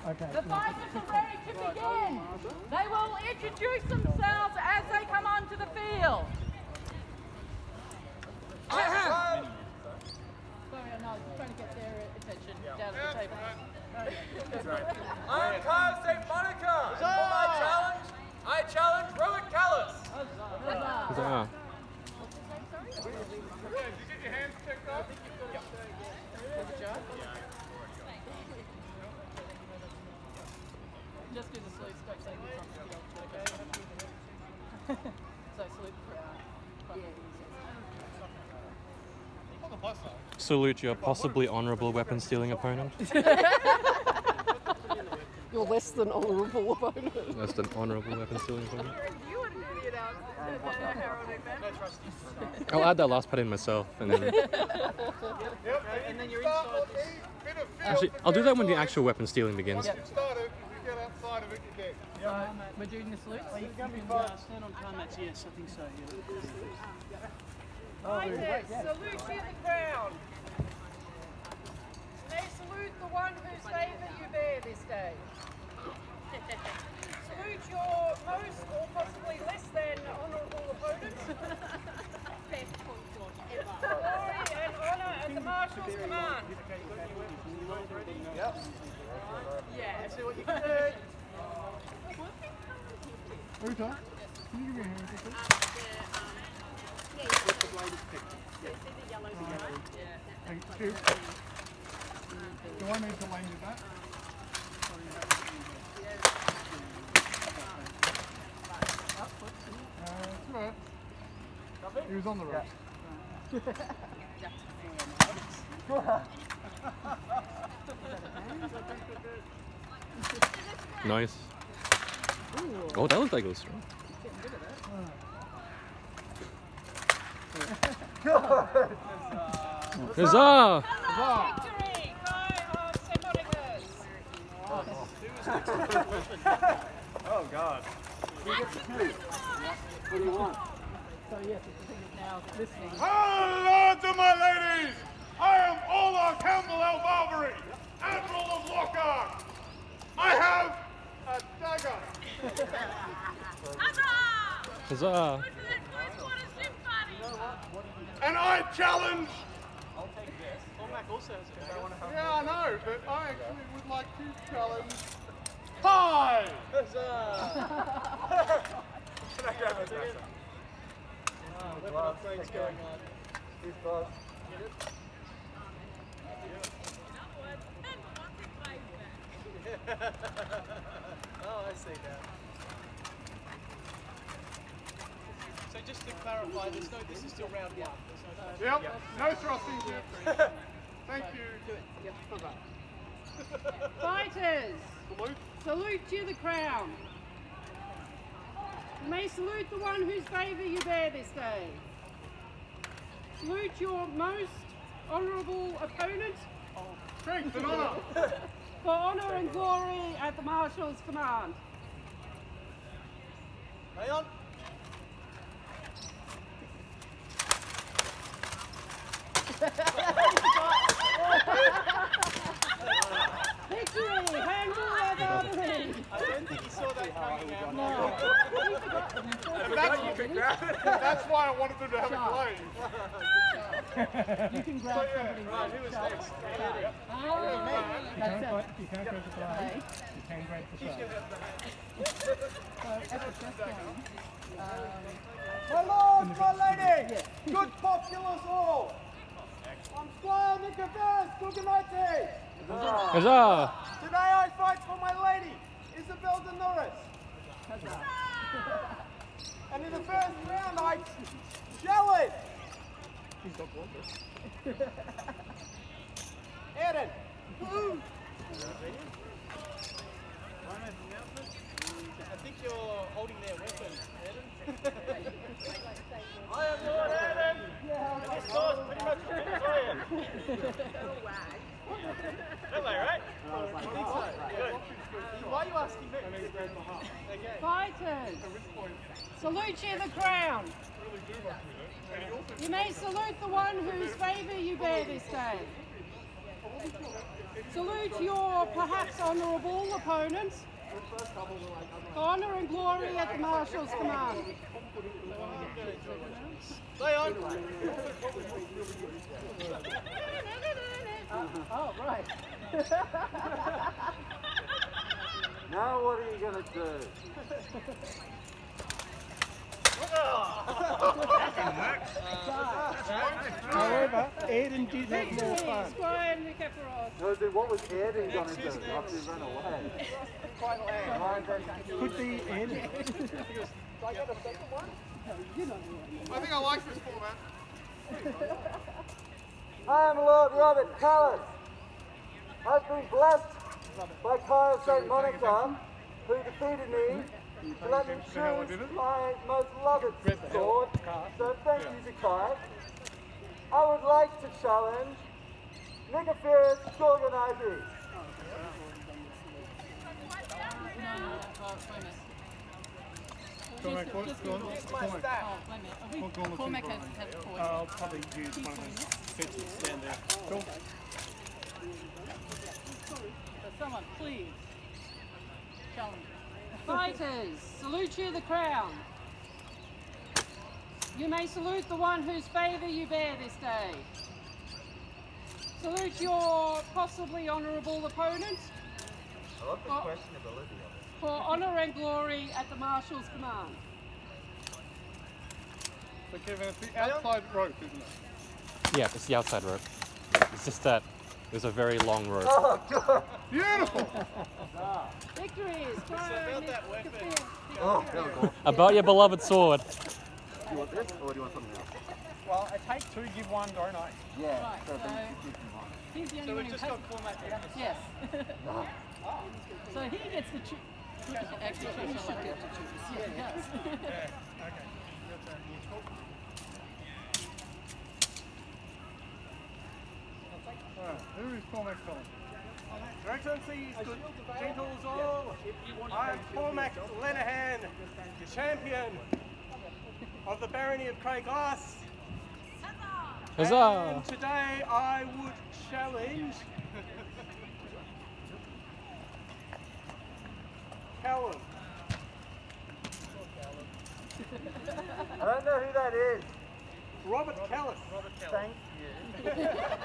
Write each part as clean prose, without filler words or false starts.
The fighters are ready to begin. They will introduce themselves as they come onto the field. Sorry, I know, I was trying to get their attention down at the table. I am Kyle St. Monica. For my challenge, I challenge Rowan Callis. Huzzah. Did you get your hands checked up? Just do the salute, stop saying something, okay? So salute the crowd. Salute your possibly honourable weapon-stealing opponent. Your less than honourable opponent. Less than honourable weapon-stealing opponent. You wouldn't do it out. I'll add that last part in myself, and then... And then you're inside this. Actually, I'll do that when the actual weapon-stealing begins. Once you've started, if you get outside of it, you're dead. So, we're doing the salute. You can stand on combat, yes, I think so, Fighters, salute to the crowd. May salute the one whose favour you bear this day. Salute your most or possibly less than honourable opponents. Glory and honour at the Marshal's command. Yep. Yeah. See what you can do. Uta, can you give me a hand quickly? Thank you. Do I need to land you back? It's alright. He was on the ropes. Nice. Oh, that looked like it was strong. Huzzah! Victory by St. Monica's. Oh, God. What do you want? So yes, it's the thing is now listening. Hello to my ladies! I am Ola Campbell El Barbary, Admiral of Lockhart. I have a dagger. Huzzah! And I challenge. I'll take this. Cormac also has it. Yeah, I know, but I actually would like to challenge Pie. Can I grab this next one? Weapon upgrades going on. Oh, I see now. So just to clarify, this is still round one. Yep, no thrusting here. Thank you. Yep, bye-bye. Fighters, Salute. salute to the crown. You may salute the one whose favour you bear this day. Salute your most honourable opponent Strength and honour. for honour and glory at the Marshal's command. Hang on. Victory! Handle of artery! I don't think he saw that coming out. No. That's why I wanted them to have a glaive. You can grab somebody. Right, who was next? That's it. You can't go to the side. You can grab the side. So at the chest game, My lords, my ladies, good populace all. I'm Squire Nicodemus Gugamati. Huzzah! Today I fight for my lady, Isabel de Norris. And in the first round I challenge. Aaron. I think you're holding their weapon, Eden. I am Lord Aaron. And this sword's pretty much as big as I am. That way, right? I think so. Good. Why are you asking me? Okay. fighters, salute you the crown. You may salute the one whose favour you bear this day. Salute your perhaps honourable opponents. Honour and glory at the Marshal's command. Lay on. Oh, right. Now what are you going to do? However, Eden did have more fun. No, then what was Eden going to do after he ran away? Could be Eden. I think I like this format. I am Lord Robert Callis. I've been blessed by Kyle St. Monica, who defeated me to let me choose my most loved sword. So thank you to Kai. I would like to challenge Nicophorus Gorgonizes. Cormac has a point. I'll probably use one of those fences. Stand there. Cool. So someone, please, challenge. Fighters, salute you the crown. You may salute the one whose favour you bear this day. Salute your possibly honourable opponent. I love the questionability of it. For honour and glory at the Marshal's command. So Kevin, it's the outside rope, isn't it? Yeah, it's the outside rope. It's just that there's a very long rope. Oh, God. Beautiful! Victory is about that weapon. Oh, that was awful. About your beloved sword. Do you want this or do you want something else? Well, I take two, give one, don't I? Yeah, Right, so then so- you give me one. He's the only So one we've who just has. got Cormac down. Yes. No. So he gets to choose. Actually, he should get to choose. Yeah, he does. Okay. Alright, who is Cormac calling? Your Excellencies, good gentles all, I am Cormac Lenihan, the champion of the Barony of Craiglas. Huzzah! And today I would challenge Callum. I don't know who that is. Robert Callis. Thank you.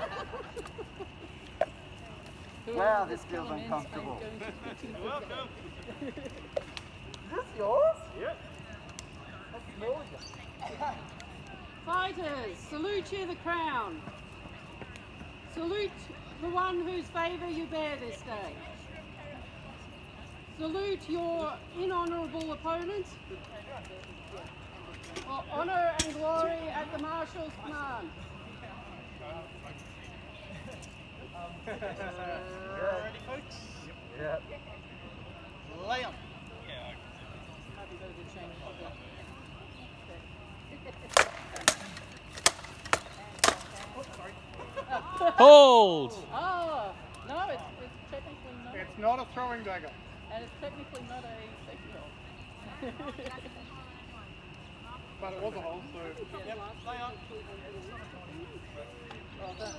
Wow, this feels uncomfortable. Welcome. Is this yours? Yep. That's familiar. Fighters, salute you the crown. Salute the one whose favour you bear this day. Salute your inhonourable opponent. For honour and glory at the Marshal's command. Ready, folks? Yeah. Lay on. Hold! Oh, no, it's technically not. It's not a throwing dagger. And it's technically not a safety hole. But it was a hole, so... Yep, lay on. Well done.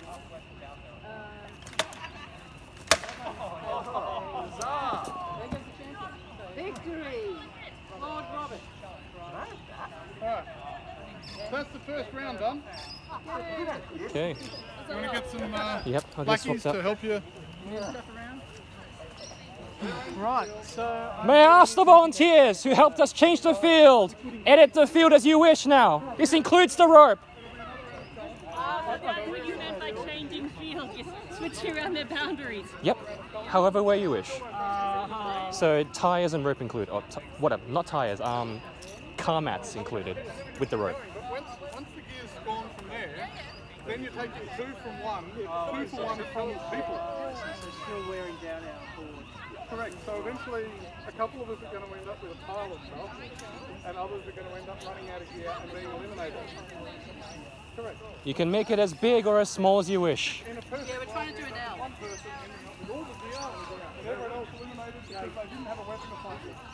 There goes the champion. So, Victory! Lord Robert. Alright. So that's the first round done. Okay. You want to get some Yep, I'll get lackeys swapped to up. help you? Right, so May I ask the volunteers who helped us change the field? Edit the field as you wish now. This includes the rope. what you meant by changing field, you switch around their boundaries. Yep, however way you wish. So tires and rope included, or whatever, not tires, car mats included with the rope. But once the gear's gone from there, then you're taking two from one from people. so still wearing down our board. Correct. So eventually, a couple of us are going to end up with a pile of stuff, and others are going to end up running out of gear and being eliminated. Correct. You can make it as big or as small as you wish. In a person, Yeah, we're trying to do it now. one person ending up with all the gear, and everyone else eliminated because they didn't have a weapon to fight with.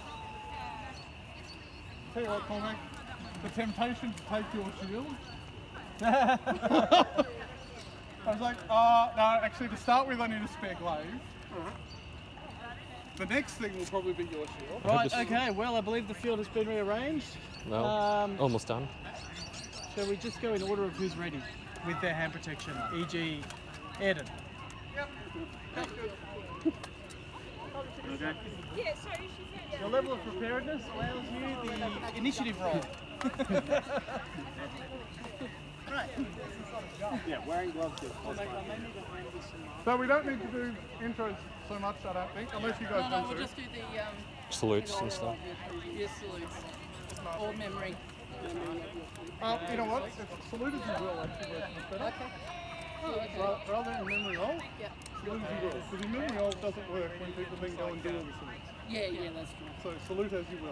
Tell you what, Cormac, the temptation to take your shield. I was like, no, actually to start with I need a spare glaive. The next thing will probably be your shield. Right, okay, well I believe the field has been rearranged. No, almost done. Shall we just go in order of who's ready with their hand protection, e.g. Eden? Yep. That's good. Okay. Your level of preparedness allows you the initiative roll. Right. Yeah, wearing gloves is So we don't need to do intros so much, I don't think, unless you guys No, want we'll to. just do the Salutes and stuff. yes, salutes. All memory. You know what? If salute as you will actually works much better. Okay. Oh, okay. Rather than memory roll, Yeah. salute as you will. Because your memory roll doesn't work when people then go and do all the salutes. Yeah, that's true. So salute as you will.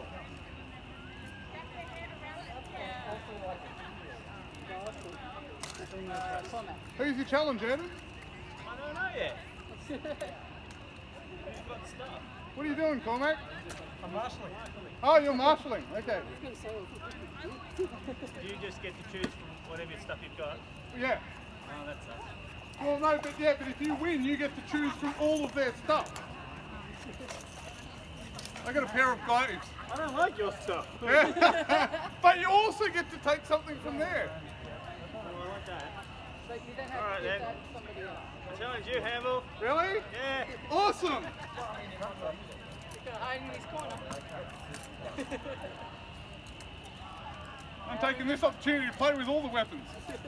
Who's your challenge, Eden? I don't know yet. What are you doing, Cormac? I'm marshalling. Oh, you're marshalling. Okay. Do you just get to choose from whatever stuff you've got? Yeah. Oh, that sucks. Well, no, but if you win, you get to choose from all of their stuff. I got a pair of gloves. I don't like your stuff. But you also get to take something from there. Oh, I like that. But you then have All right, to give then. that to somebody else. Challenge you, Hamble. Really? Yeah. Awesome. He's going to hide in his corner. I'm taking this opportunity to play with all the weapons.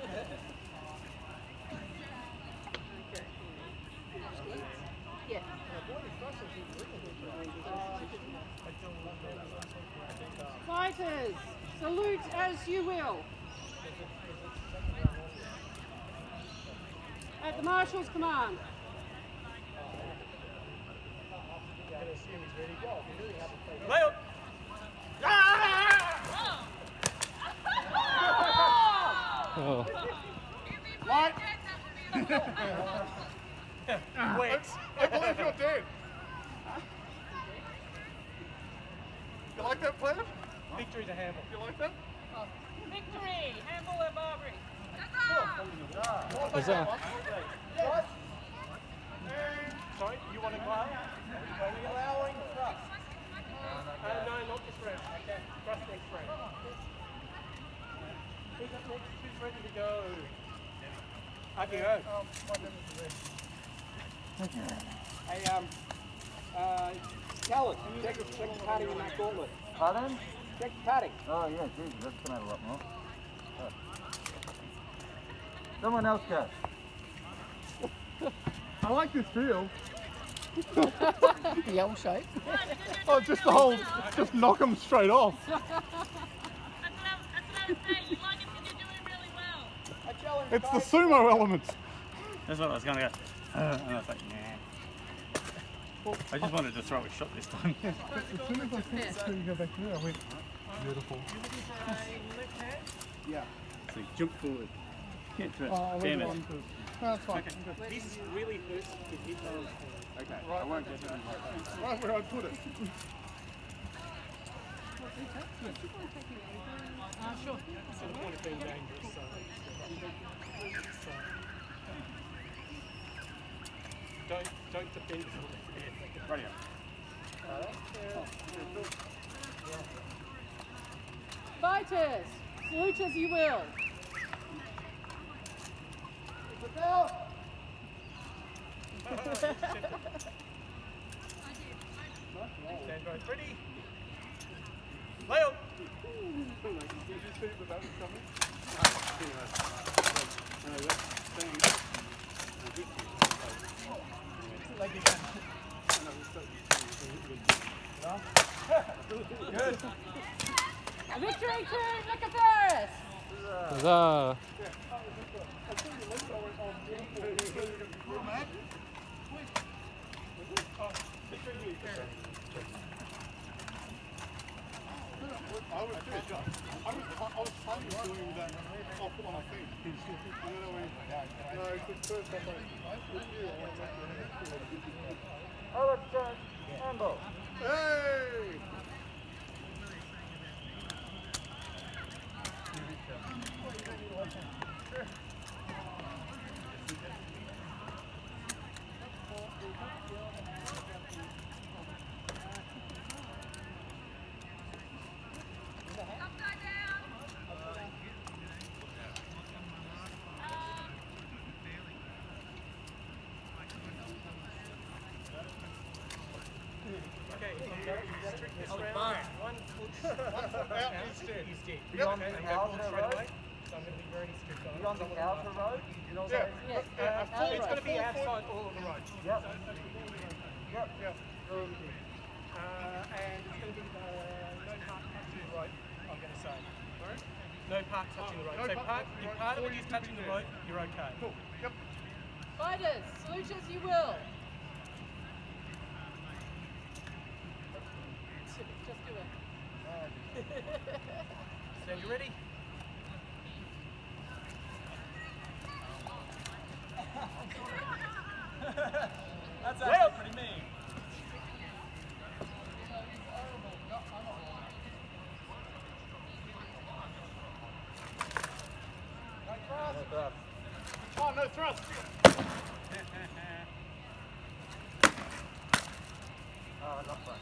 Yeah. Fighters, salute as you will. At the Marshal's command. Lay up. Oh. Light. Wait. I believe you're dead. You like that, player? Victory to Hamble. You like that? Victory! Handball and Barbary. Huzzah. Sorry, you want a glove? Only allowing thrust. No, not this round. Okay. Thrust next round. Who's up next? Who's ready to go? I can go. Hey, Callan, check the padding in that gauntlet. Pardon? Check the padding. Oh yeah, Jesus, that's come out a lot more. Oh. Someone else go. I like this field. The L shape. Oh, just the whole, just knock them straight off. That's what I was saying. You like it because you're doing really well. It's the sumo element. That's what I was going to go. And I was like, nah. I just wanted to throw a shot this time. As soon as I thought it was going to go back there, I went, beautiful. Yeah. So jump forward. Get to it. Oh, I went Damn the it. one first. No, that's fine. This really hurts to hit those. Okay, I won't get them. Right where I put it. Sure. It's the point of being dangerous, so. Don't defend it. Radio. Fighters, salute as you will. Stand right. Ready? Lay up. Good. Victory to Nicophorus! Huzzah. I was planning on doing that off on a thing. And then I went, no, it's the first time Oh, it's Amble. Hey! Strict this round. One foot Out is dead. is dead. You're on Okay, the and go outer forward straight road? away. So I'm going to be very strict on it. You're on the outer road? You know what Yeah. that is? Yes. It's going to be outside all of the road. Yep. Yep. And it's going to be no park touching the rope, I'm going to say. No park touching the rope. No So park touching the if rope, part of or it you is can touching be the there. rope, you're okay. Cool. Yep. Fighters, salute as you will. Just do it. Stand you ready? That's actually pretty mean. Oh, no thrust. Oh, not fun.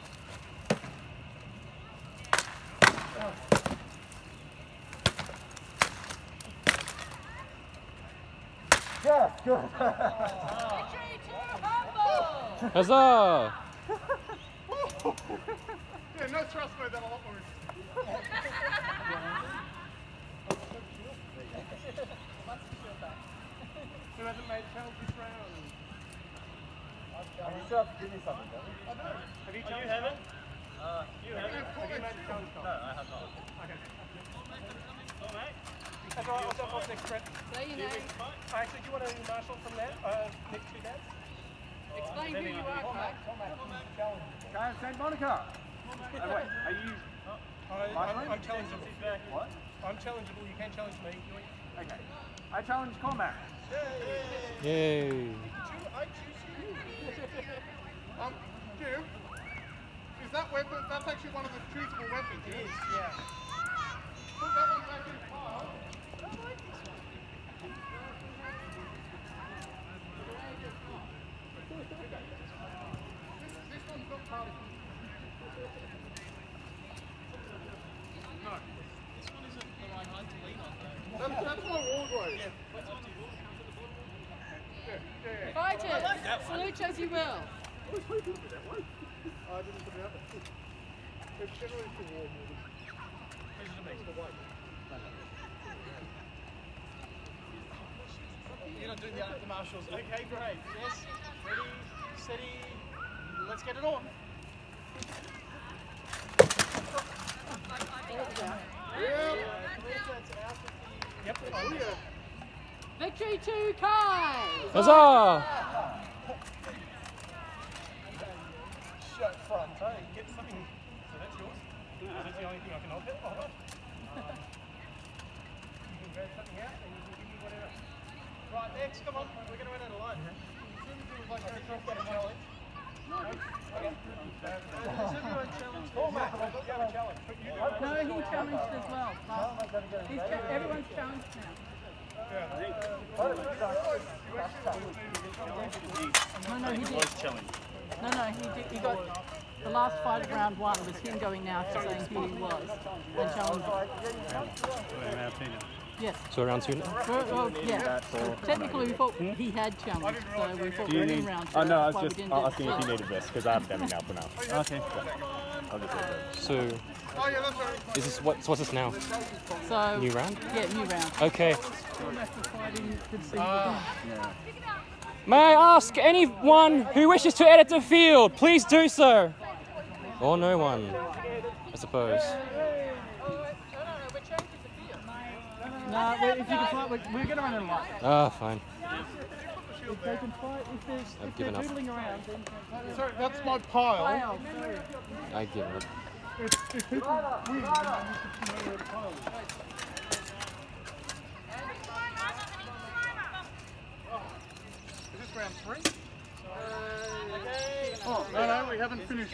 Yeah, good. Victory to Humble. Huzzah! Yeah, no thrust made that a lot more. Who hasn't made challenge this round? You still have to give me something, don't you? Have you You challenged? haven't? You Have haven't? you made a challenge? No, I have not. Okay. All right. That's all right, I'll jump off next Brett. Say your name. Actually, do you want to marshal from there? Next two dads? Explain who you are, Craig. Kyle St. Monica. Oh, wait, are you? I'm challengeable. What? I'm challengeable, you can challenge me. Okay. I challenge Cormac. Yay! Jim, is that weapon, that's actually one of the choosable weapons, It yeah? is, yeah. Put that one back in pile. This one's not part of it. No. This one isn't the right height to lean on, though. That's my war grade. Yeah. Fighters, salute as you will. I didn't put it out there. It's generally for war movement. You're not doing the marshals. Okay, great. Yes. Ready, steady. Let's get it on. Yep. Oh, yeah. Victory to Kai. Huzzah! Shut front. Hey, get something. So that's yours. That's the only thing I can offer. You can grab something out and you can give me whatever. Right, next. Come on. We're going to run out of line. I think you've got a challenge. Okay. Has everyone challenged? Cormac, you have a challenge. But you No, he challenged as well. Everyone's challenged now. No, he did. No, he did. He got the last fight of round one was him going now to saying who he was and challenging. Yes. So round two now? Well, yeah. Technically, we thought he had challenged, so we thought we were in round two. Oh no, I was That's why we just didn't do asking it. if you needed this because I have them now for now. Okay. I'll just leave it. So, Oh, yeah, that's right. is this what's this now? So, New round? yeah, new round. Okay. After fighting, could see the May I ask anyone who wishes to edit the field, please do so. Or no one, I suppose. No, if you can fight, we're going to run out of line. Ah, fine. If they can fight, I've given up. doodling around, then Sorry, that's my pile. Wow. I give up. if people win, then you can know where the pile is. Is this round 3? Oh, no, we haven't finished.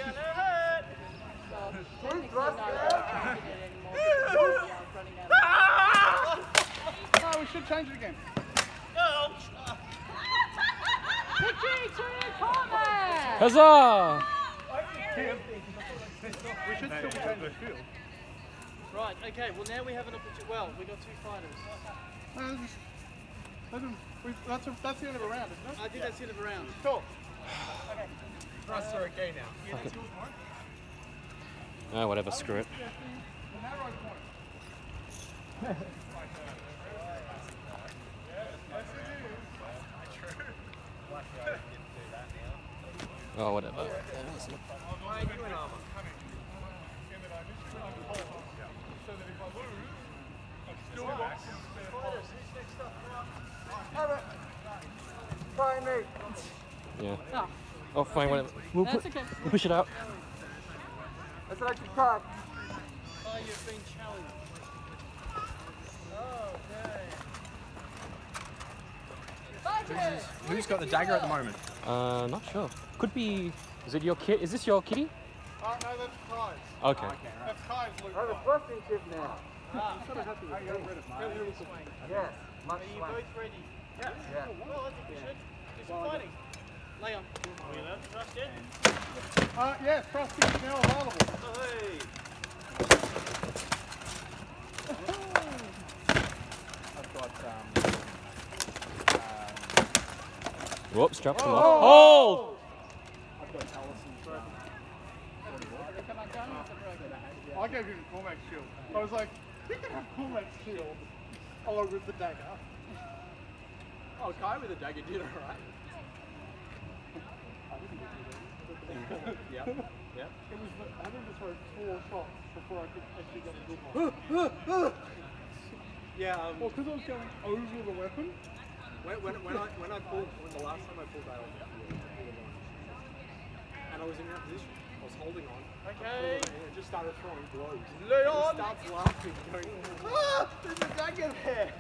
No, we should change it again. Victory to Cormac! Huzzah! We should still be changing the field. Right, okay, well now we have an opportunity. Well, we've got two fighters. No, that's the end of a round, isn't it? I think that's the end of a round. Cool. Thrusts are okay now. Yeah, that's yours, Ah, whatever, screw it. Oh, whatever. Try me. Yeah. Oh, Oh, fine, whatever. that's okay. We'll push it out. That's what I can talk. Oh, you've been challenged. Fighters! Who's got the dagger at the moment? Not sure. Could be. Is it your kid? Is this your kitty? Oh, no, that's Kai's. Okay. That's Kai's loot I have a box. thrusting chip now. Yes, much Are you swag. both ready? Yeah. Well, I think we should do some fighting. Leon, are we allowed to trust yet? Yes, Frosty is now available. Oh, hey. I've got Whoops, dropped him off. Oh! I've got Allison's I gave him Cormac's shield. I was like, he can have Cormac's shield along with the dagger. Oh, Kai with a dagger did alright. Yep. Yep. It was having to throw 4 shots before I could actually get a good one. Yeah. Well, because I was going over the weapon. When the last time I pulled that off, and I was in that position, I was holding on. Okay. And it just started throwing blows. Leon! He starts laughing, going, ah, there's a dagger there.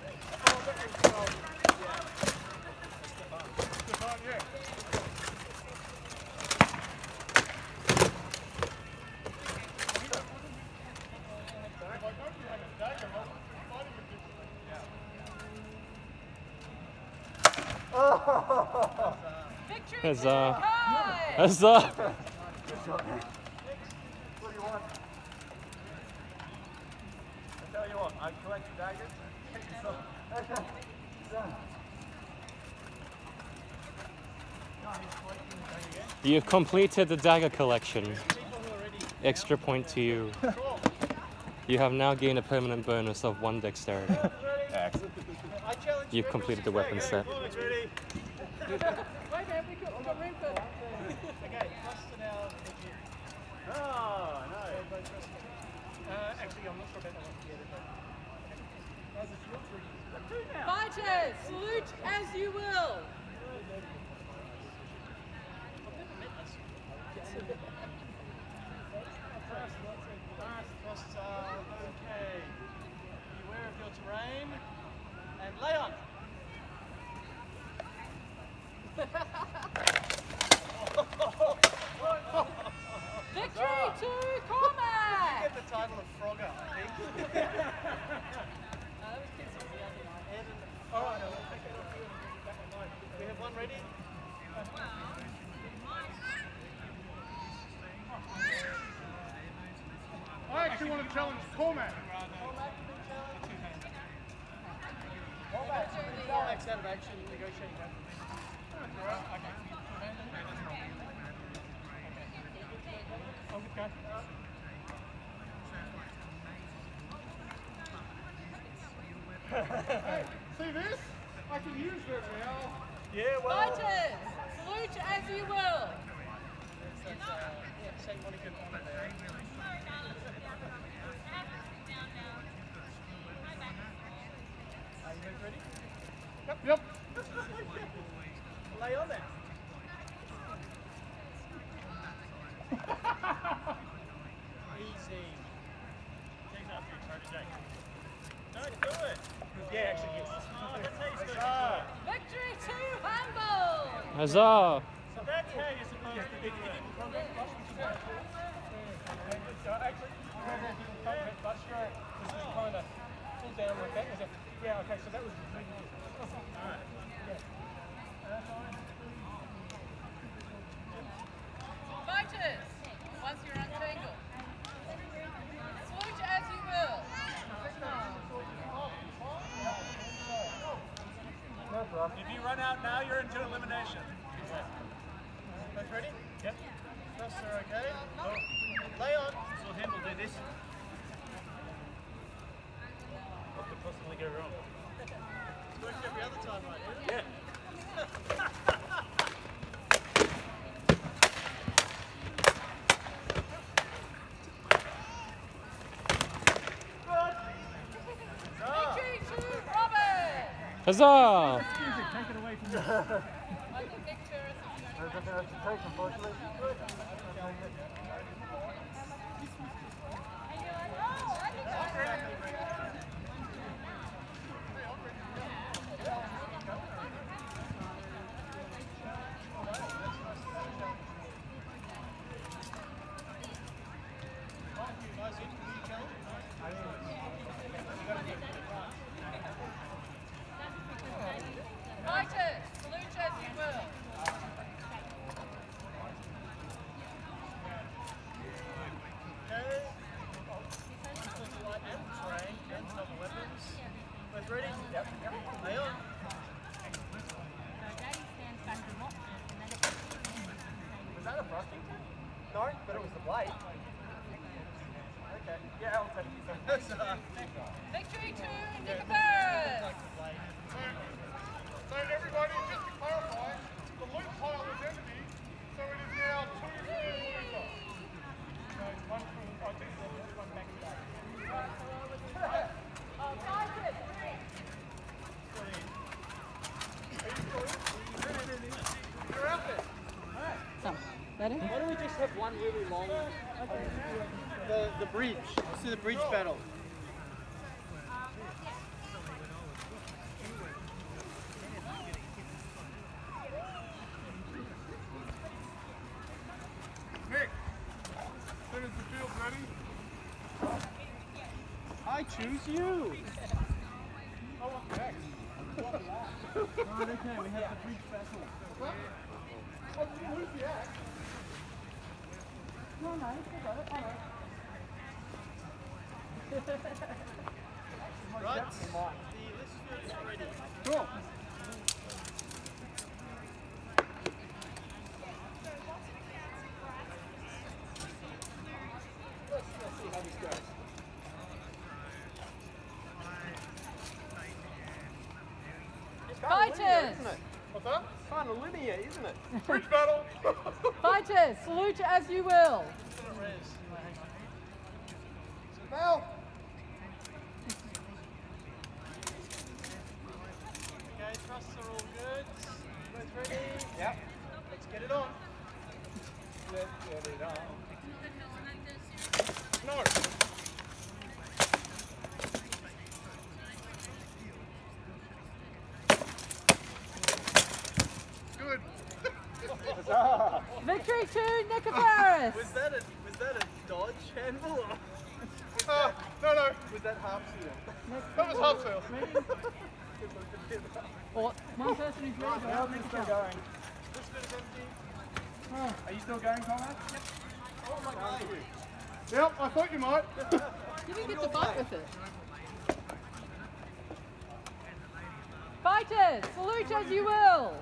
Stefan, yeah. Victory Huzzah. to Kai! Huzzah! What do you want? I tell you what, I collect the daggers. You've completed the dagger collection. Extra point to you. You have now gained a permanent bonus of 1 dexterity. I challenge You've completed the weapon set. Everyone's ready. Wait, man, we've got room for. Okay, trust in our engineering. Oh, no. Actually, I'm not sure about that one. Fighters, salute as you will. Thrusts are okay. Beware of your terrain. And Leon. Victory to Cormac! Get the title of Frogger, I think. All right, I'll take it off you and bring it back online. We have one ready. I actually want to challenge Cormac. Cormac's out of action, negotiating that. Oh, good guy. Hey, see this? I can use that now. Yeah, well. Fighters, salute as you will. Say Monica on there. Are you guys ready? Yep. Lay on there. Easy. Take that for your Jake. No, do it. Yeah, actually, yes. Oh, that's how you're supposed to do it. Victory to Humble. Huzzah! So that's how you're supposed to do it. Actually, but sure, this is kind of pulled down like that. Yeah, okay, so that was really good. Alright. Yeah. Fighters, once you're untangled, salute as you will. If you run out now, you're into elimination. Both ready? Yep. Thruster, okay? Lay on. So him will do this. What could possibly go wrong? It's worked every other time, right? Yeah. Huzzah! Take it away from me. There's nothing else to take, unfortunately. Fighters, salute as you will. Both ready? Yep. Lay on. Was that a frosting? No, but it was the blade. Okay. Yeah, I'll take you. Victory to Nick Barrett. So everybody, just to clarify, the loot pile is empty, so it is now 2 for the loser. So it's 1 for this one back to back. You're out there. So, ready? Why don't we just have one really long? The bridge. Let's do the bridge battle. Nick, as soon as the field's ready, I choose you. I want the X. Right, okay, we have the bridge battle. Who's the X? Right, the list is ready. Cool. Let's see how this goes. Fighters, What's that? Kind of linear, isn't it? Bridge battle. fighters, salute as you will. Now. Okay, thrusts are all good. Both ready? Yep. Let's get it on. Let's get it on. No. Good. Victory to Nick Barrett. Was that a dodge handle or No. was that half seal? That was half sale. Or one person who's ready, but I'll make it count. This bit is empty. Are you still going, Conrad? Oh my god. Yep, I thought you might. You didn't get to fight with it. Fighters, salute as you will.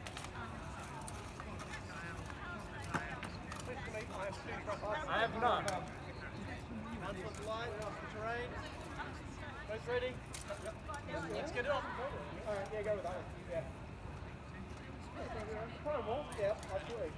I have none. One foot line, off the terrain. Both ready? Let's get it on. Alright, yeah, go with that one. Yeah. Horrible. Yeah, absolutely.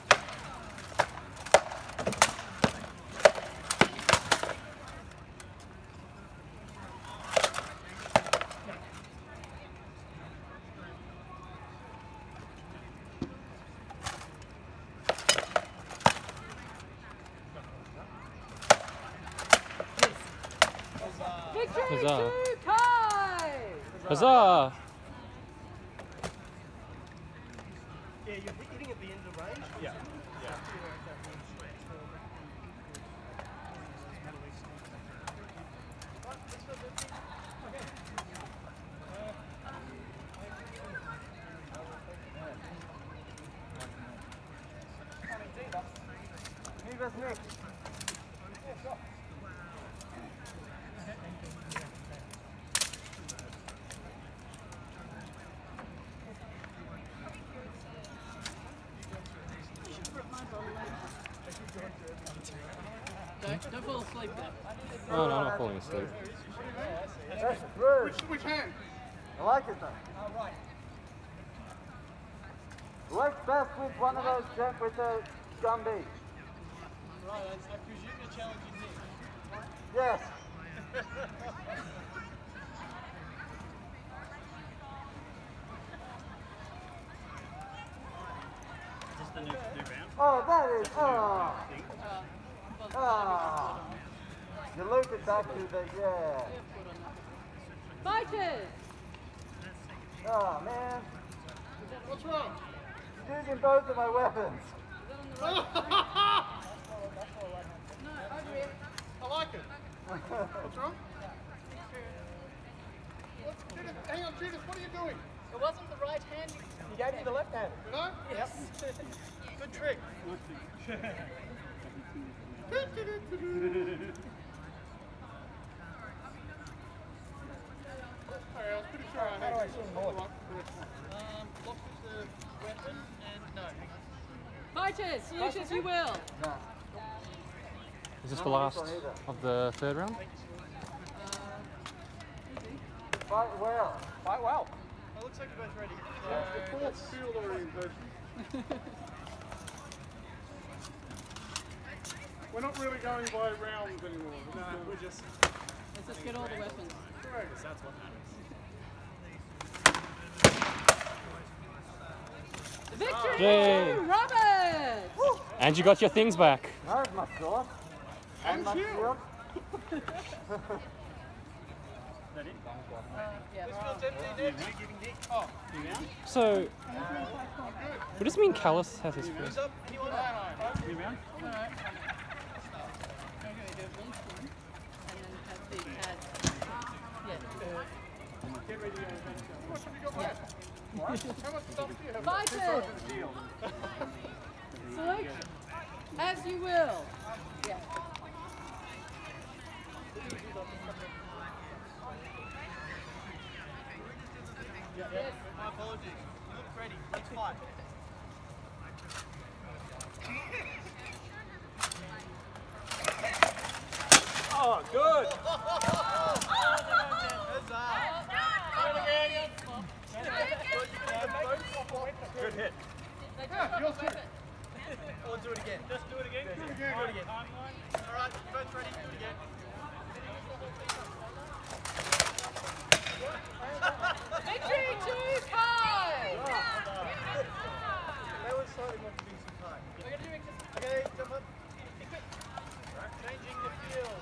Victory Huzzah. to Kai. Huzzah! Yeah, you're hitting at the end of the range. Yeah. Who goes next? You should rip my bow legs. Don't fall asleep there. Oh no, I'm not falling asleep. That's through. Which hand? I like it though. Works best with one of those with the Gumby. Right, I presume you're challenging me. Yes. Is this the new round? Oh, that is. You loop it back to the Fighters! Oh man. What's wrong? He's using both of my weapons. I like it. What's wrong? Judith, hang on, Judith, what are you doing? It wasn't the right hand. He gave you the left hand. You know? Yes. Good trick. Sorry, I was pretty sure I had How do I swing north? Lock Lock with the weapon and no. Fighters, salute as you will. Is this the last of the third round? Fight well. Fight well. It looks like you're both ready. The fourth field orientation. We're not really going by rounds anymore. No, we're just. Let's just get all the weapons. Correct. That's what matters. Victory Yay. to Robert! And you got your things back. There's my sword. And my shield. Yeah. This field's empty, Nick. Oh, So, would this mean Callus has his who's first? up? Anyone? New round? Alright. I'm going to do Winston and then have the add. Yeah. Get ready to go. What have you got left? How much stuff do you have? Fighters! Salute as you will. Yeah. Yes. My apologies. Look ready. Let's fight. Oh, good! Good hit. Yeah, you're too. Or do it again. Just do it again. Do it again. Do it again. All right, both ready. Do it again. Victory to Kai! That was slightly more convincing time. Okay, jump up. Changing the field.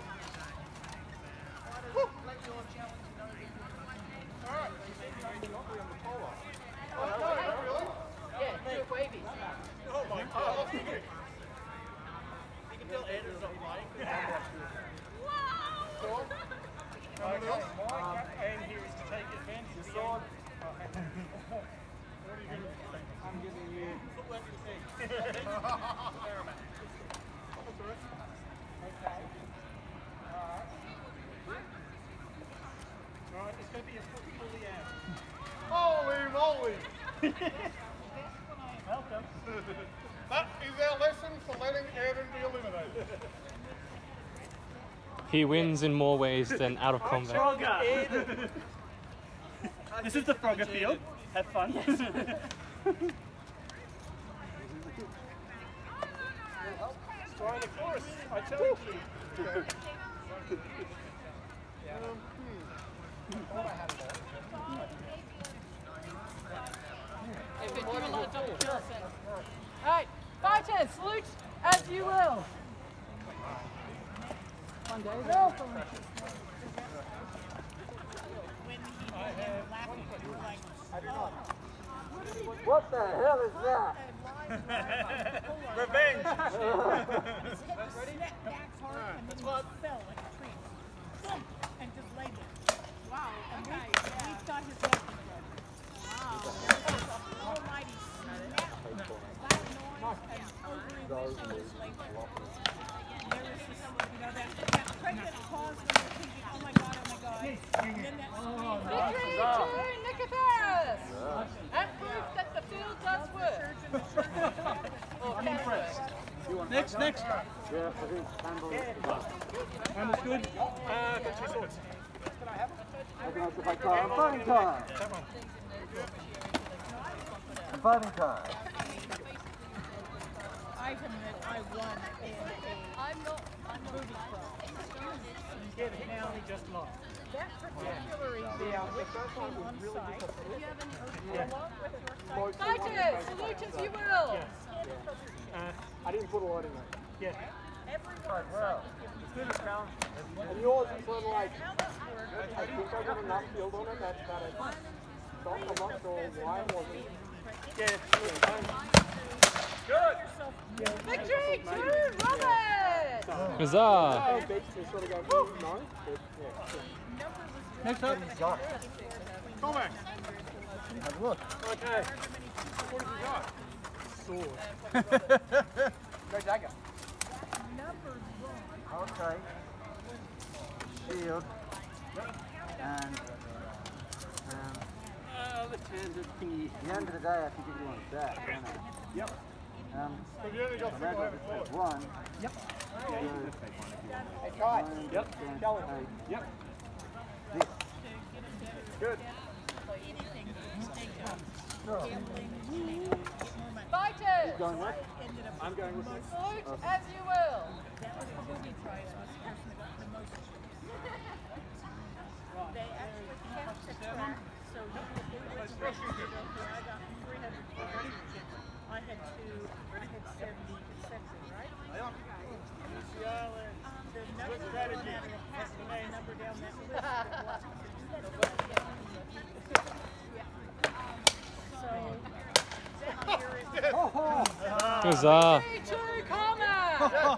Let your challenge know that Alright. Oh, no, not really. Yeah, do it wavy. Oh my God. you can tell Andrew's not playing. Okay. My aim here is to take advantage of the sword. I'm giving you. Footwork is key. Alright, it's going to be a foot fully out. Holy moly. Welcome. That is our lesson for letting Aaron be eliminated. He wins in more ways than out of combat. Frogger! This is the Frogger field. Have fun. Try the chorus. I challenge you. If it do a lot of double kills, then. Alright, fighters, salute as you will. One day, What the hell is that? Revenge! That's what. Victory to Nicothorus! And proof that the field does work. I'm impressed. You want Next. Yeah, I think handball is Handle's good. Got 2 swords. organised by Kyle. Fighting time. Fighting time. Item that I won in I'm movie club. Yeah, but now he just lost. That particular event came on site. Do you have any overlap? Fighters, salute as you will. I didn't put a lot in there. Yeah. Right, well. And yours is sort of like, I think I got enough field on it that it stopped. I'm not sure why it wasn't. Victory to Robert! Huzzah! Basically sort of go, no, but yeah. Next up. Comex. Have a look. Okay. What have you got? Sword. Great dagger. Okay. Shield. And Left-handed thingy. at the end of the day, I have to give you one back, don't I? Yep. Have you only got 3 Remember, items left? one. Yep. Two, Hey, Kai. yep. Kelly. Yep. This. Good. Fighters, Going with? I'm going with this. salute as you will. They actually kept the track, so you went straight to the I got 300. I had 70 successes, right? The number strategy has to be a number down that list. So here is Huzzah! Victory to Combat!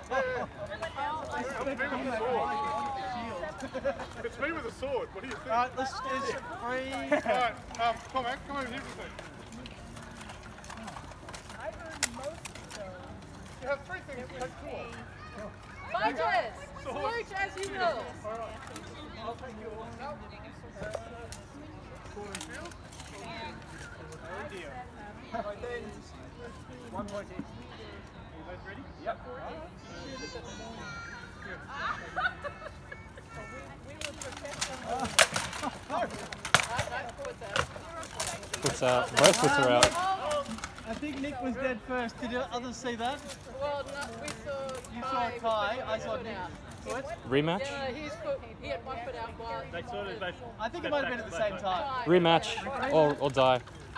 It's me with a sword. What do you think? Alright, this is free. Alright, Comex, come over here with me. I earned most of those. You have 3 things. Take 4. Fighters, salute as you will. I'll take yours. Sword and shield. Oh dear. Right then. 1 point each. Are you both ready? Yep. Puts out, both puts her out. I think Nick was dead first. Did others see that? Well, no, we saw You saw Kai, I saw Nick. Rematch? Yeah, he had one foot out while They sort of both. I think it might have been at the same time. Rematch or die.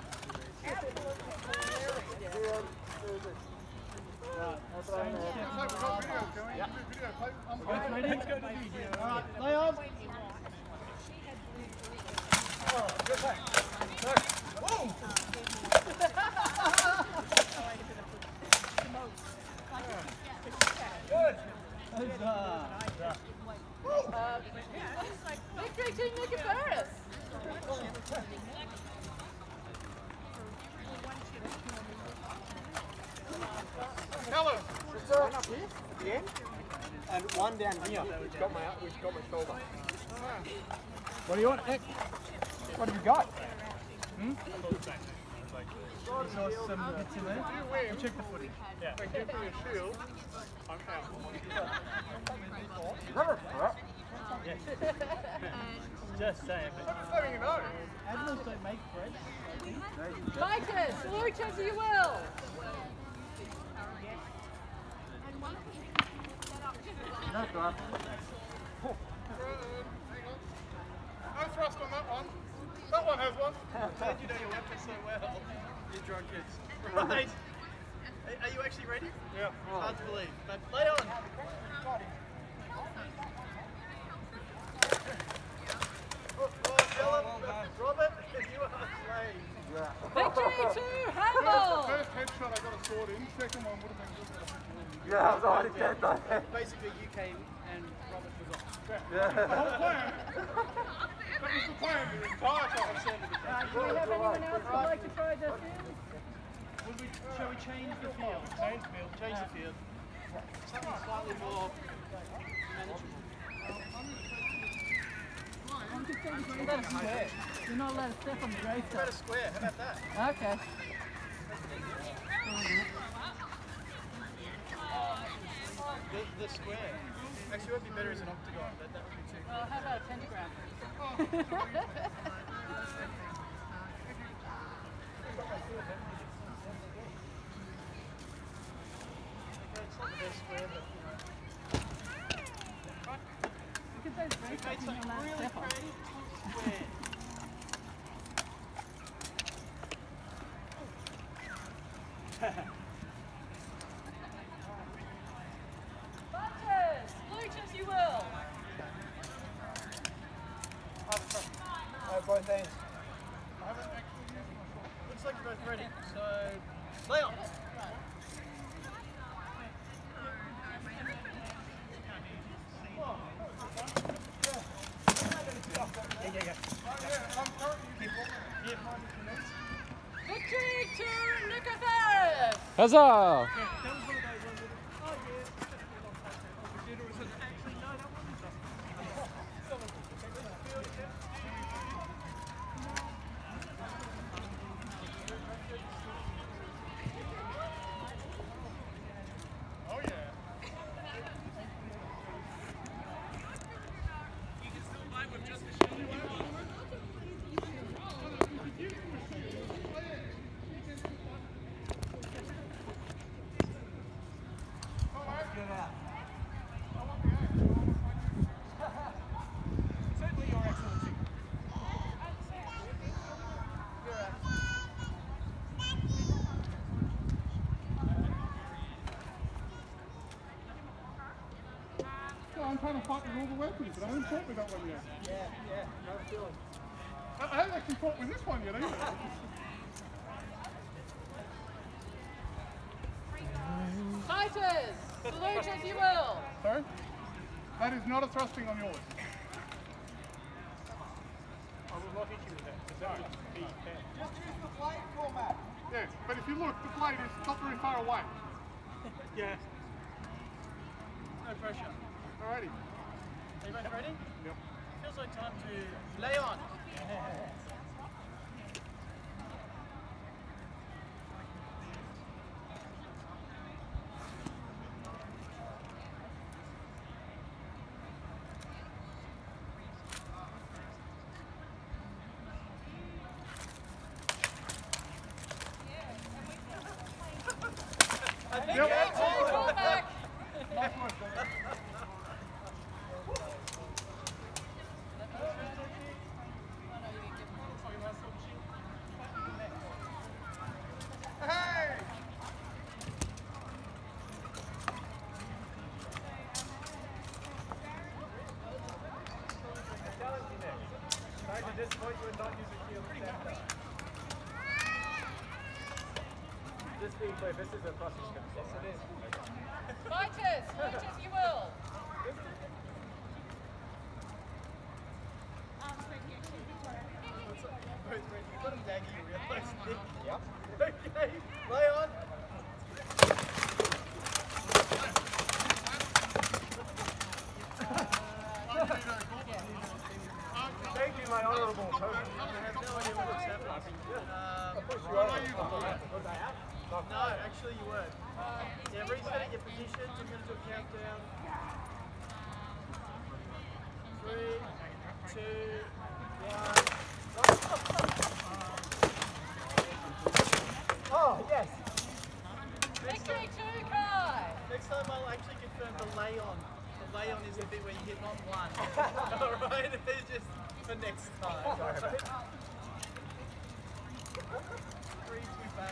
Ready? Alright, lay on. Victory to Nick and Barris. Callum. One up here at the end, and one down here, which got my shoulder. What do you want, Nick? What have you got? You saw some bits in there. We'll check the footage. Yeah. Thank you for your shield. I'm out. Just saying. I'm just letting you know. Admirals don't make bread. Fighters, salute as you will. No, go on. No thrust on that one. That one has one. I'm glad you know your weapon so well. You drunk kids. Right. Are you actually ready? Yeah. Hard to believe. But lay on. Robert, you are slain. Victory to Hannibal. First headshot I got a sword in. Second one would have been good. Yeah, I was already dead though. Basically, you came and Robert was off. The whole plan. That was the plan the entire time. Do we have anyone else who'd like to try this in? Shall we change the field? Change the field. Change the field. Something slightly more manageable. You're not allowed to step on the How about a gravestone. square? How about that? Okay. The square. Actually, it would be better as an octagon, but that would be too. Well, how about a pentagram? It's not the best square, but you know. Look at those We've breakups made in your something last really step on. creative square. Bunches! Flute as you will! Both ends. Looks like you're both ready. So, Leon. Victory to Nicothos! Huzzah! Oh yeah. Certainly, Your Excellency. I'm trying to fight with all the weapons, but I haven't fought with that one yet. Yeah, no feeling. I haven't actually fought with this one yet either. Fighters! Salute as you will! Sorry? That is not a thrusting on yours. I will not hit you with that, because that would be bad. Just use the blade format. Yes, but if you look, the blade is not very far away. Yeah. No pressure. Alrighty. Are you both ready? Yep. Feels like time to lay on. Just being clear, this is a crossing step. Yes, it is. Fighters! Salute as you will! You've got a daggy, you realise, Nick? Yep. Okay, lay on. Thank you, my honourable I have no idea what's happening. No, actually you weren't. Yeah, resetting your positions. I'm going to do a countdown. 3, 2, 1. Oh, yes. Victory to Kai! Next time I'll actually confirm the lay on. The lay on is the bit where you hit not one. Alright, it's just for next time. Sorry about it. 3, 2, bang.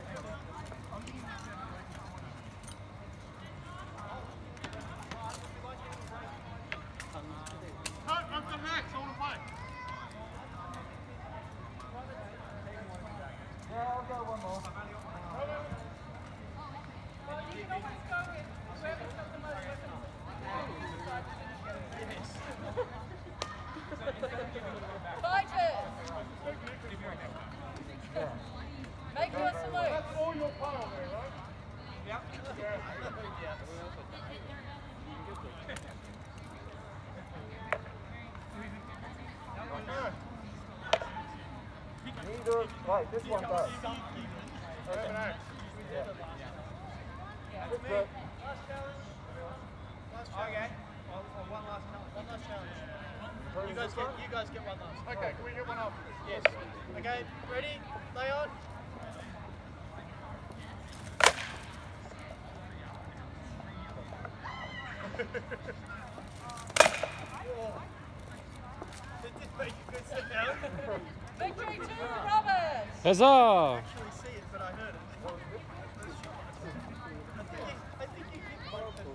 No, I've got an axe, I want to play. Yeah, I'll go one more. Well, you can always go with whoever's got the most weapons. Fighters! Make your salute. That's all your pile there, right? Yep. Neither, right, this one does. I have an axe. That's good. guys get one last. Okay, can we get one after this? Yes. Okay, ready? Lay on. It did make a good sound. Victory to Roberts! Huzzah! I actually see it, but I heard it. I think you did both of them.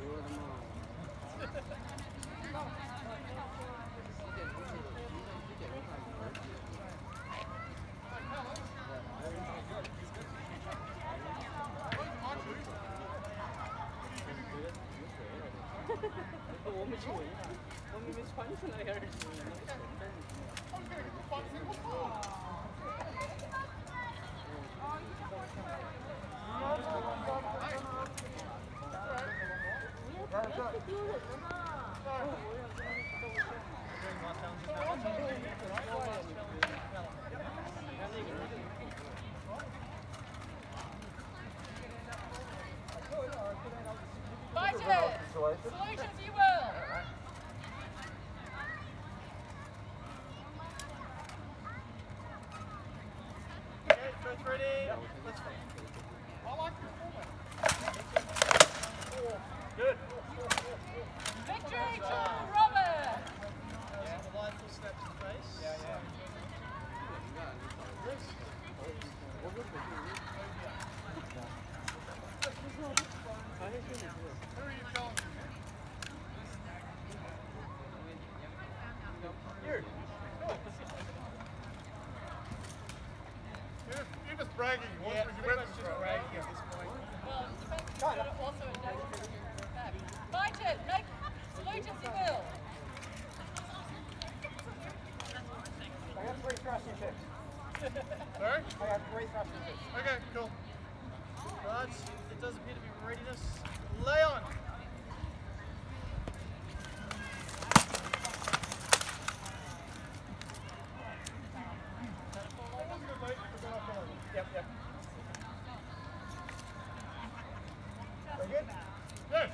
Fight it! Solutions you will! Okay, both ready. Let's go. I like this format. Good. Victory to Roberts! Yeah, the line full snaps in the face. Yeah. Who are you challenging? You're just bragging. Yeah, With your pretty much weapons, just right? bragging at this point. Well, it depends, but also it does back. Fight it! Make solutions you will! I got 3 thrusting tips. Sorry? I got 3 thrusting tips. Okay, cool. Right, it does appear to be readiness. Lay on. Yep. Very good? Yes.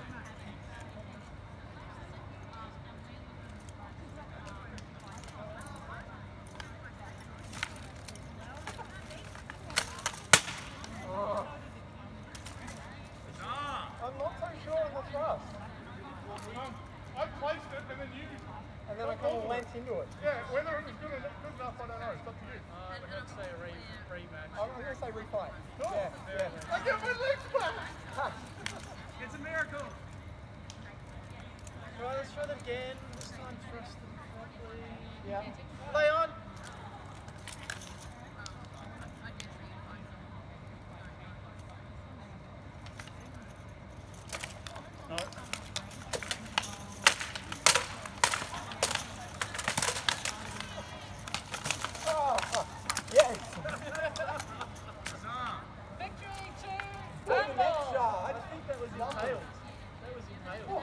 I'm not so sure on the thrust. I placed it and then you... And then I kind of leant into it. Yeah, whether it was good enough, I don't know. It's up to you. We're going to say a rematch. I'm going to say refight. Cool. Yeah. I get my legs back! It's a miracle. Right, let's try that again. This time thrust them properly. Yeah. Lay on. No. Yes. Victory to Next Campbell! shot. I think that was impaled. That was impaled.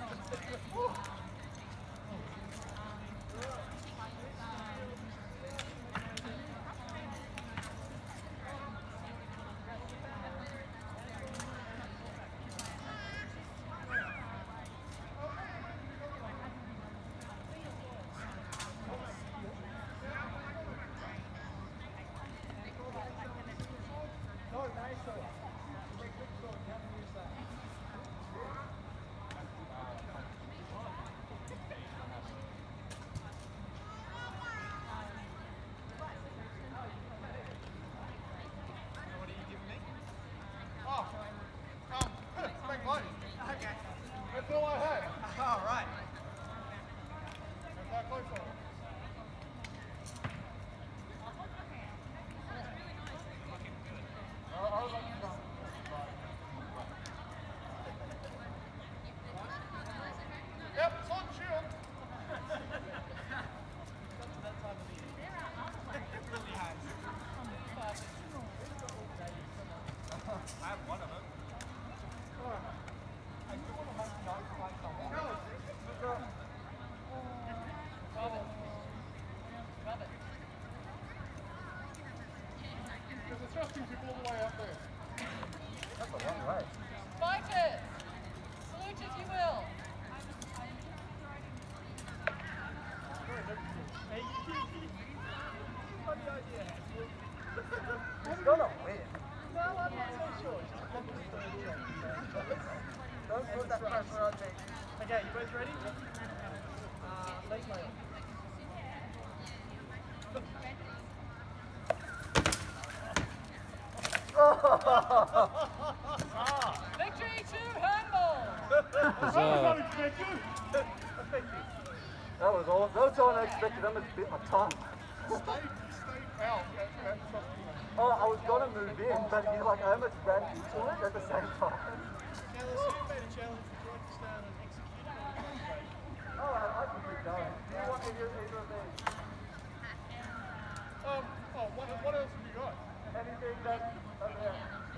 Make light. Okay. That's all I had. All right. That's how close I was. Yep, it's on shield. I have one of them. There's a thrusting tip all the way up there. That's a long way. Fight it! Salute as you will! Okay, you both ready? Leg play on. Victory to handball. Huzzah. That was all. That was unexpected. I almost bit my tongue. Stay out. Oh, I was gonna move in, but you like I almost ran into it at the same time. Now, let's see made a challenge for George to start and execute on the break. Alright, I can keep going. Do you want me to do either of these? What else have you got? Anything that's over there.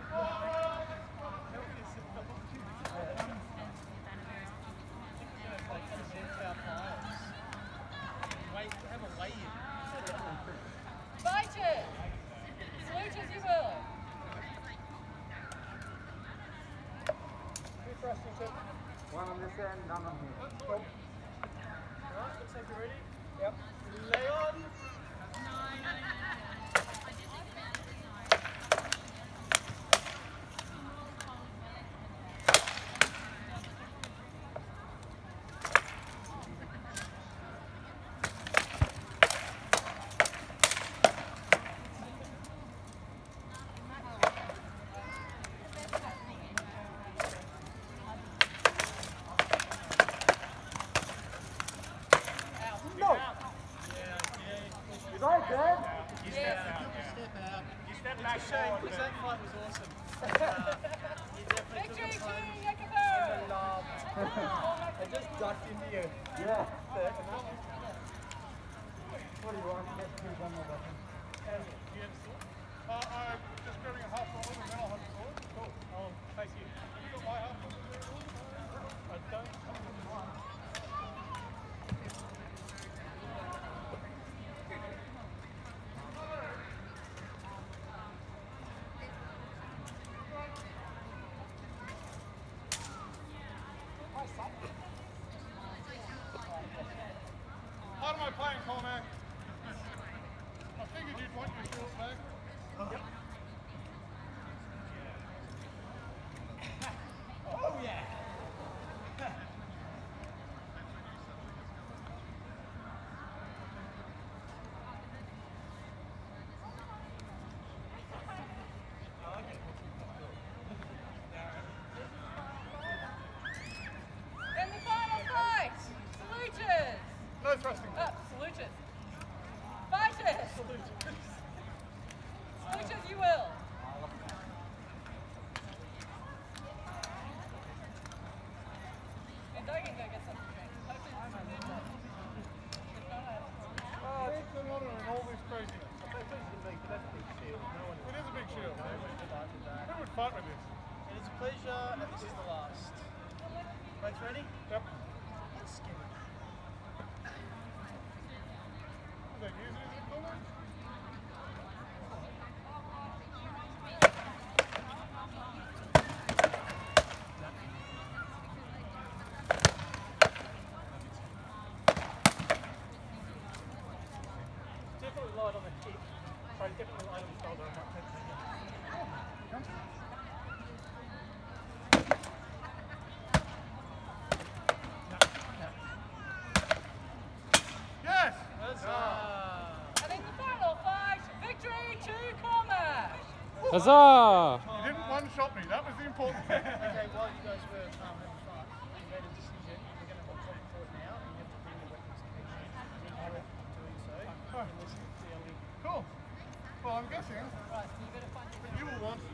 Have a weigh-in. Fight it. Salute as you will. One on this end, none on here. Alright, looks like you're ready. Yep. Lay on. Is I dead? It's a shame because that fight was awesome. You definitely took Victory it to home. Yakabo. I just ducked into you. Yeah. What do you want? Let's do one more weapon. I'm just grabbing a half sword and then I'll have a sword. Cool. I'll face you. Have you got my half sword? I don't. How am I playing, Cormac? I figured you'd want your shorts back. Oh yeah. In the final fight, saluters. No thrusting. Saluters. Fighters. Salute as you will. And Doug can go get something to drink. Hopefully it's not good. It's an honour and all this craziness. It is a big shield. Who would fight with this? It is a pleasure, and this is the last. Both ready? Yep. Let's get it. Is that using it as a corner? Definitely light on the hip. Sorry, definitely light on the shoulder. Yes! And in the final fight, victory to Cormac. Huzzah! You didn't one-shot me. That was the important thing. Okay, while you guys were having fun, you made a decision. We're going to hold top forward now, and you have to bring the weapons to the sheet. I will be doing so. Unless you feel me. Cool. Well, I'm guessing Right, so you better find your you will want.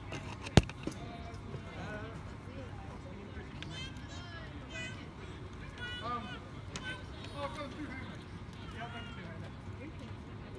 I've got two things. Yeah, I've got two things.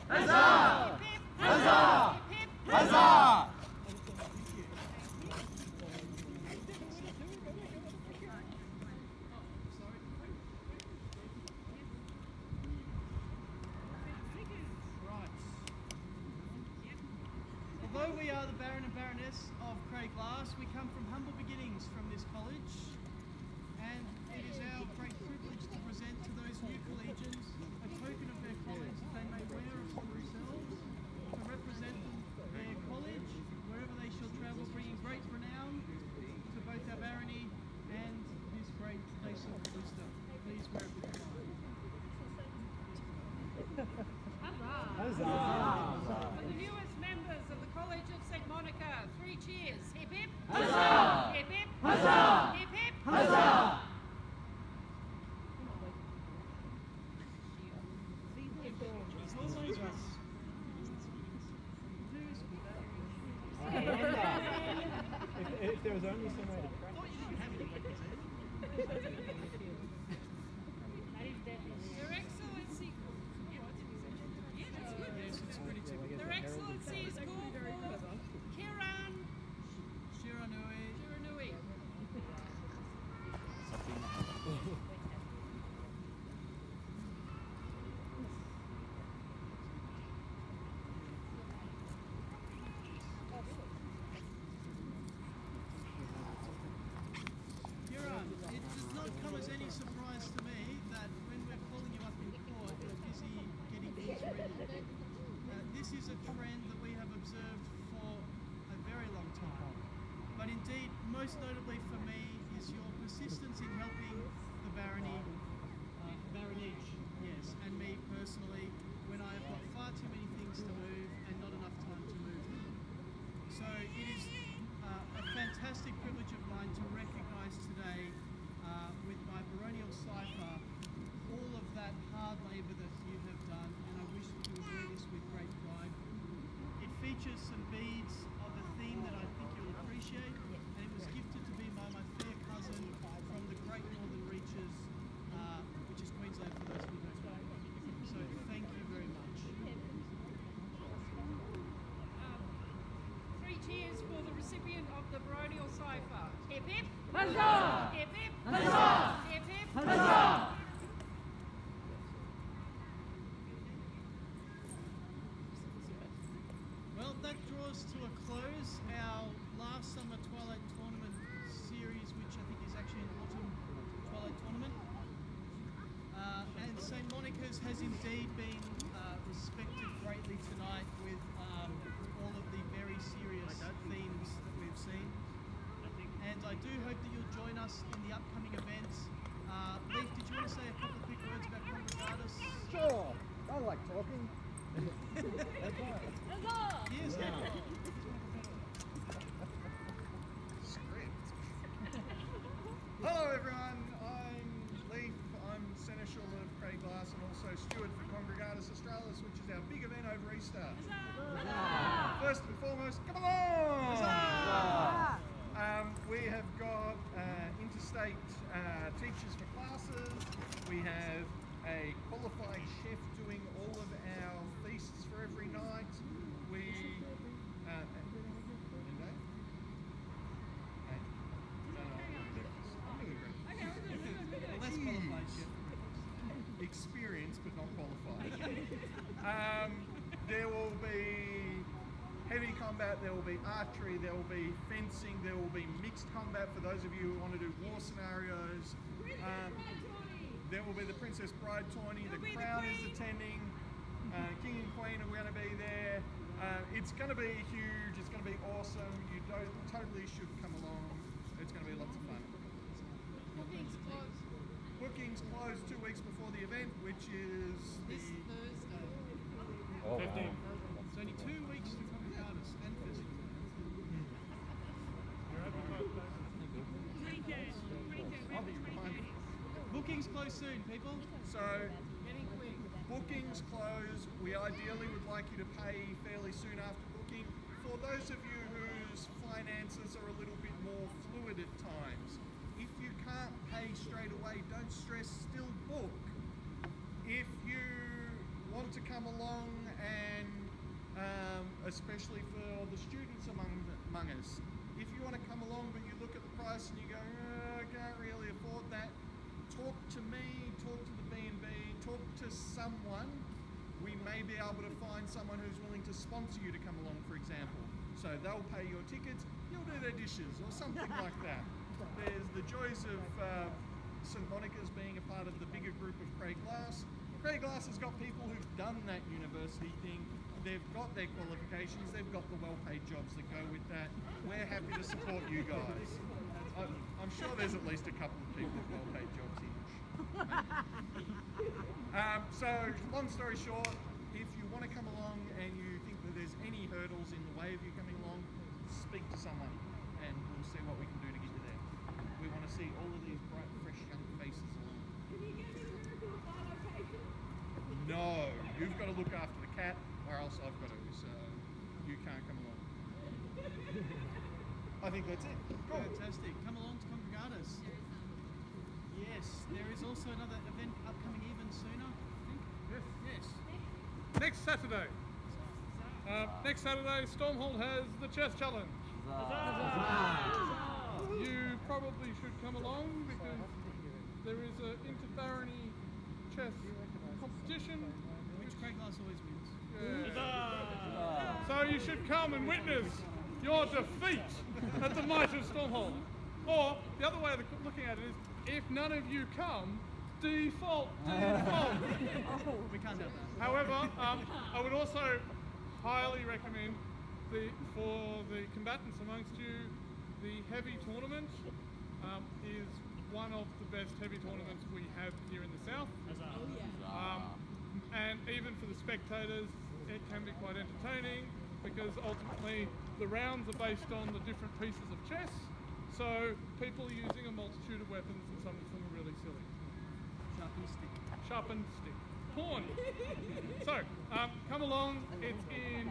Huzzah! Huzzah! Huzzah! Although we are the Baron and Baroness of Craiglass, we come from humble beginnings from this college, and it is our great privilege to present to those new collegians a token of their college that they may wear upon themselves to represent their college wherever they shall travel, bringing great renown to both our barony and this great place of wisdom. Please wear it with pride. For the newest members of the College of St. Monica, 3 cheers. Hip hip. Huzzah! Hip hip. Huzzah! Hip hip. Huzzah! If there was only some way to track Their Excellency. Their Excellencies call for Kiran Shiranui. Kieran, it does not come as any surprise to me that when we're calling you up in court, you're busy getting things ready. This is a trend that we have observed for a very long time. But indeed, most notably for me, is your persistence in helping the baronage, yes, and me personally, when I have got far too many things to move and not enough time to move them. So it is a fantastic privilege of mine to recognise today with my baronial cipher all of that hard labour that you have done, and I wish that you would wear this with great pride. It features some beads of a theme that I think you'll appreciate, and it was gifted to me by my fair cousin from the great northern reaches, which is Queensland for those of you who don't know. So thank you very much. 3 cheers for the recipient of the baronial cipher. Hip hip. Huzzah! Hip hip. Huzzah! Hip hip. Huzzah! Well, that draws to a close our last summer Twilight Tournament series, which I think is actually an autumn Twilight Tournament. And St. Monica's has indeed been respected greatly tonight with all of the very serious themes that we've seen. And I do hope that you'll join us in the upcoming events. Leif, did you want to say a couple of quick words about Congregatus? Sure. I like talking. Yes, Hello everyone, I'm Leif, I'm Seneschal of Craiglass and also steward for Congregatus Australis, which is our big event over Easter. First and foremost, come along! We have got interstate teachers for classes, we have a qualified chef doing all of our feasts for every night, we less qualified chef. Experienced but not qualified. There will be heavy combat, there will be archery, there will be fencing, there will be mixed combat for those of you who want to do war scenarios. There will be the Princess Bride tourney, the Crown is attending, King and Queen are going to be there. It's going to be huge, it's going to be awesome, you totally should come along, it's going to be lots of fun. Bookings close 2 weeks before the event, which is This Thursday. Oh, 15. It's only 2 weeks to Congregatus and festival. Bookings close soon, people. So, bookings close. We ideally would like you to pay fairly soon after booking. For those of you whose finances are a little bit more fluid at times, if you can't pay straight away, don't stress, still book. If you want to come along and especially for the students among us. If you want to come along but you look at the price and you go, I can't really afford that, talk to me, talk to the B&B, talk to someone. We may be able to find someone who's willing to sponsor you to come along, for example. So they'll pay your tickets, you'll do their dishes or something like that. There's the joys of St Monica's being a part of the bigger group of Craig Glass. Craig Glass has got people who've done that university thing. They've got their qualifications, they've got the well-paid jobs that go with that. We're happy to support you guys. I'm sure there's at least a couple of people with well-paid jobs here. So, long story short, if you want to come along and you think that there's any hurdles in the way of you coming along, speak to someone and we'll see what we can do to get you there. We want to see all of these bright, fresh young faces along. Can you get me a miracle of my location? No, you've got to look after the cat or else I've got to, so you can't come along. I think that's it. Cool. Fantastic. Come along to Congregatus. Yes, there is also another event upcoming even sooner, I think. Yes. Yes. Next Saturday. Next Saturday, Stormhold has the chess challenge. You probably should come along because there is an inter-barony chess competition. Which Craig Glass always wins. Yeah. So you should come and witness your defeat at the might of Stormhold. Or the other way of looking at it is, if none of you come, default. We can't have that. However, I would also highly recommend for the combatants amongst you, the heavy tournament is one of the best heavy tournaments we have here in the south. And even for the spectators, it can be quite entertaining because ultimately the rounds are based on the different pieces of chess. So people are using a multitude of weapons and some of them are really silly. Sharpened stick. Sharpened stick. Pawn. So, come along. It's in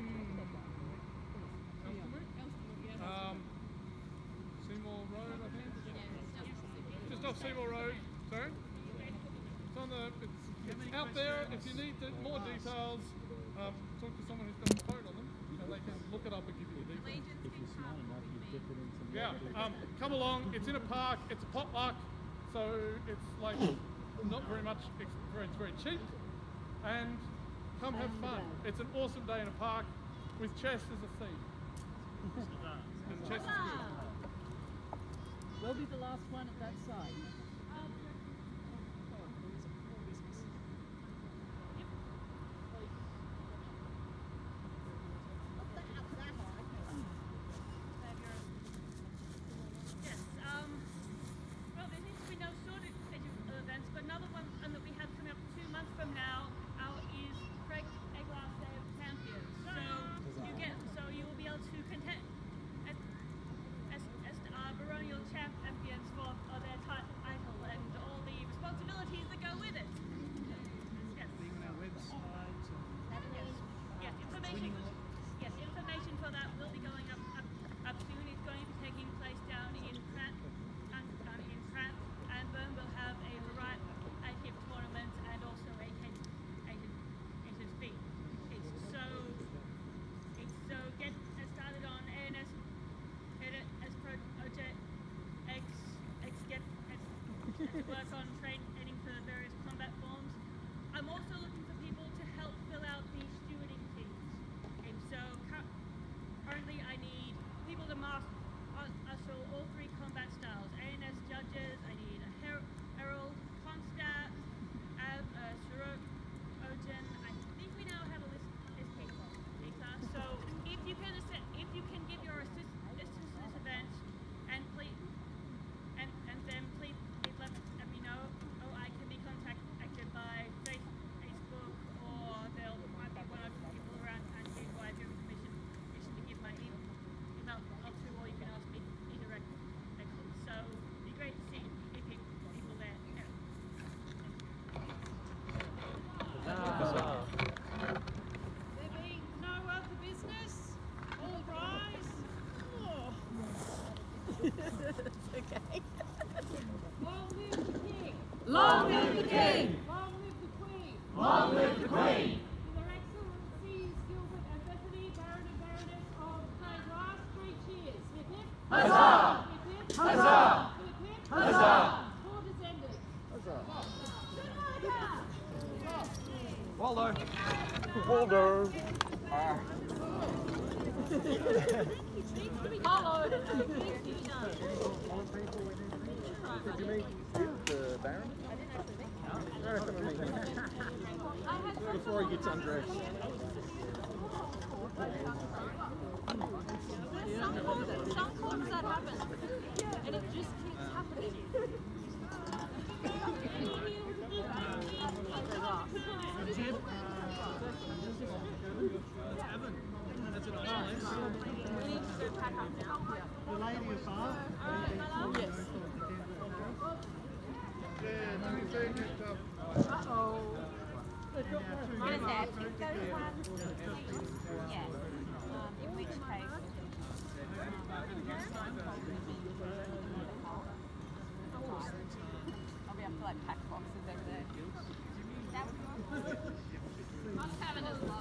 Seymour Road, I think. Just off Seymour Road. Sorry. It's on the. It's out there. If you need more details, talk to someone who's got a phone on them, and they can look it up and give you the details. If you're smart enough, you dip it in some Yeah, come along. It's in a park. It's a potluck, so it's like not very much. It's very cheap, and come have fun. It's an awesome day in a park with chess as a theme. And chess is good. We'll be the last one at that side. Work on training for various combat forms. I'm also looking for people to help fill out the stewarding teams. And so currently I need people to master all three combat styles. ANS judges, I need a Herald, Constat, Shirok, Ogen. I think we now have a list of people. So if you can give your assistance to this event and please let me know, or I can be contacted by Facebook, or there might be one or two people around town who I have your permission to give my email to, or you can ask me directly. So it'd be great to see people there. There being no other business, all rise. It's okay. Long live the king! Long live the king! Long live the queen! Long live the queen! To their excellencies, Gilbert and Bethany, Baron and Huzzah! Huzzah! Huzzah! Waldo. Waldo. Hello. Did you meet the Baron? I reckon we'll meet him. Before he gets undressed. Sometimes that happens, and it just keeps happening. That's an ILS. We need to go pack up now. The lady above. Yes. Yeah, let me see you stuff. Uh-oh. What is that? Those ones? Yes. In which case? I'll be up to like pack boxes over there. That would be awesome. I'm having a lot.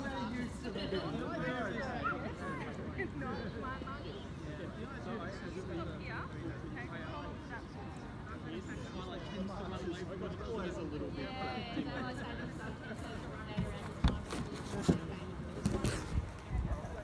Not my money. Yeah. Okay, cool. That's always a little bit. Yeah,